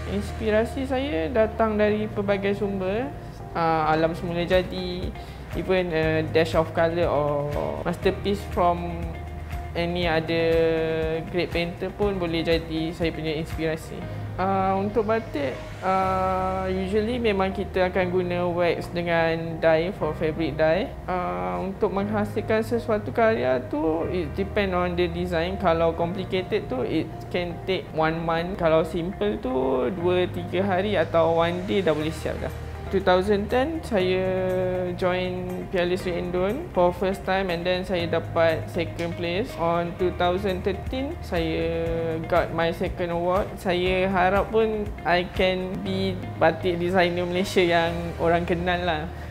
Inspirasi saya datang dari pelbagai sumber, alam semula jadi, even dash of colour or masterpiece from any other great painter pun boleh jadi saya punya inspirasi. Untuk batik, usually memang kita akan guna wax dengan dye for fabric dye. Untuk menghasilkan sesuatu karya tu, it depend on the design. Kalau complicated tu, it can take 1 month. Kalau simple tu, 2-3 hari atau 1 day dah boleh siap dah. 2010 saya join Piala Sri Indon for first time and then saya dapat second place. On 2013 saya got my second award. Saya harap pun I can be batik designer Malaysia yang orang kenal lah.